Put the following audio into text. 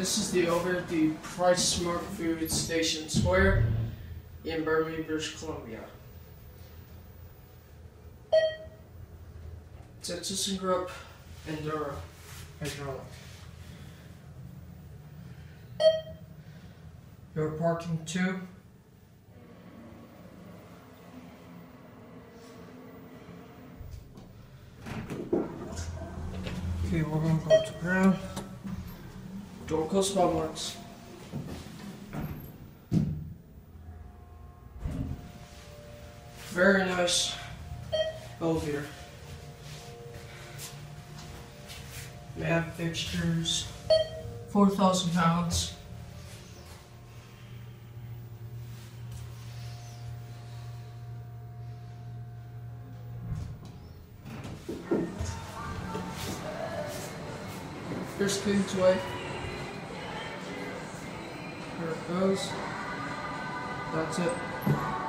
This is the over the Price Smart Food Station Square in Birmingham, British Columbia. ThyssenKrupp Enduro hydraulic. Your parking tube. Okay, we're going to go to ground. Door close spot marks. Very nice elevator. We have fixtures, 4,000 pounds. Here's King's Way. There it goes. That's it.